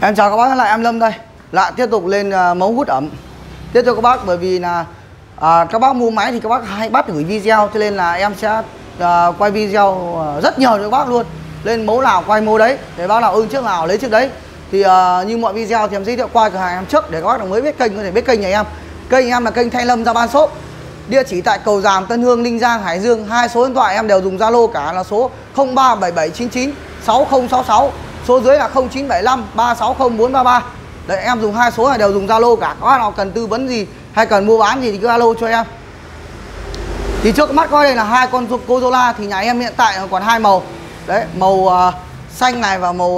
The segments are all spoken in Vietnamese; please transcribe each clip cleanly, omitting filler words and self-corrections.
Em chào các bác, lại em Lâm đây. Lại tiếp tục lên mẫu hút ẩm tiếp cho các bác, bởi vì là các bác mua máy thì các bác hay bắt gửi video, cho nên là em sẽ quay video rất nhiều cho các bác luôn. Lên mẫu nào quay mẫu đấy, để bác nào ưng trước nào lấy trước đấy. Thì như mọi video thì em giới thiệu qua cửa hàng em trước, để các bác nào mới biết kênh có thể biết kênh nhà em. Kênh em là kênh Thanh Lâm Ra Ban Shop. Địa chỉ tại Cầu Giàm, Tân Hương, Ninh Giang, Hải Dương. Hai số điện thoại em đều dùng Zalo cả, là số 0377996066, số dưới là 0975 360 433. Đấy, em dùng hai số này đều dùng Zalo cả. Các bác nào cần tư vấn gì hay cần mua bán gì thì cứ alo cho em. Thì trước mắt coi đây là hai con Corolla, thì nhà em hiện tại còn hai màu. Đấy, màu xanh này và màu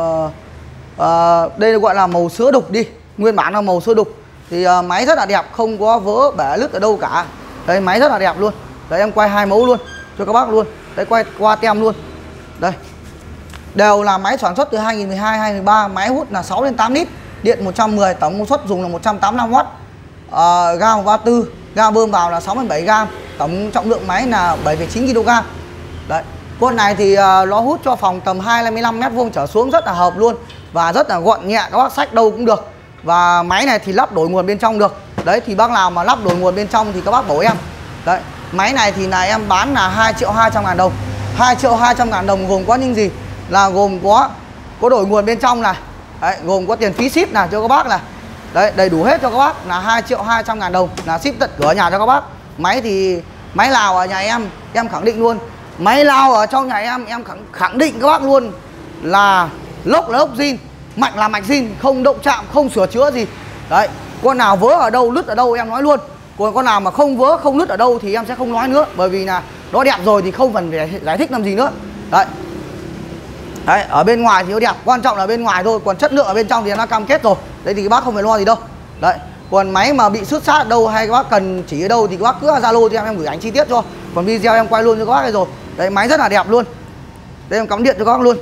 đây gọi là màu sữa đục đi. Nguyên bản là màu sữa đục. Thì máy rất là đẹp, không có vỡ bể lứt ở đâu cả. Đây, máy rất là đẹp luôn. Đấy, em quay hai mẫu luôn cho các bác luôn. Đấy, quay qua tem luôn. Đây, đều là máy sản xuất từ 2012, 2013. Máy hút là 6 đến 8 lít, điện 110, tổng công suất dùng là 185W. Ga 34, ga bơm vào là 67 gram, tổng trọng lượng máy là 7,9 kg. Đấy, con này thì nó hút cho phòng tầm 25 m² trở xuống rất là hợp luôn, và rất là gọn nhẹ, các bác xách đâu cũng được. Và máy này thì lắp đổi nguồn bên trong được. Đấy, thì bác nào mà lắp đổi nguồn bên trong thì các bác bảo em. Đấy, máy này thì là em bán là 2.200.000 đồng. 2.200.000 đồng gồm có những gì? Là gồm có đổi nguồn bên trong này. Đấy, gồm có tiền phí ship là cho các bác này. Đấy, đầy đủ hết cho các bác là 2.200.000 đồng, là ship tận cửa nhà cho các bác. Máy thì máy Lào ở nhà em khẳng định luôn. Máy Lào ở trong nhà em khẳng định các bác luôn là lốc là lốc zin, mạch là mạch zin, không động chạm, không sửa chữa gì. Đấy, con nào vớ ở đâu, lứt ở đâu em nói luôn. Còn con nào mà không vớ, không lứt ở đâu thì em sẽ không nói nữa, bởi vì là nó đẹp rồi thì không cần phải giải thích làm gì nữa. Đấy. Đấy, ở bên ngoài thì nó đẹp, quan trọng là bên ngoài thôi, còn chất lượng ở bên trong thì em đã cam kết rồi. Đấy thì các bác không phải lo gì đâu. Đấy, còn máy mà bị xước sát ở đâu hay các bác cần chỉ ở đâu thì các bác cứ Zalo cho em gửi ảnh chi tiết cho. Còn video em quay luôn cho các bác này rồi. Đấy, máy rất là đẹp luôn. Đây em cắm điện cho các bác luôn.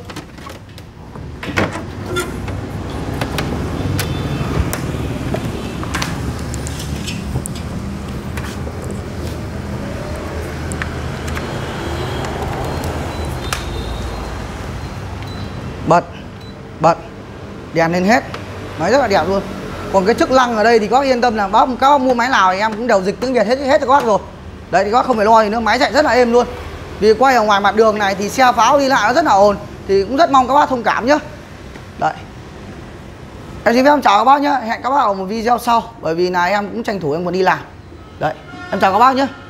Bật đèn lên hết, máy rất là đẹp luôn. Còn cái chức năng ở đây thì các bác yên tâm là các bác mua máy nào thì em cũng đều dịch tiếng Việt hết cho các bác rồi. Đấy thì các bác không phải lo gì nữa, máy chạy rất là êm luôn. Vì quay ở ngoài mặt đường này thì xe pháo đi lại nó rất là ồn, thì cũng rất mong các bác thông cảm nhé. Đấy, em xin phép em chào các bác nhé, hẹn các bác ở một video sau, bởi vì là em cũng tranh thủ em còn đi làm. Đấy, em chào các bác nhé.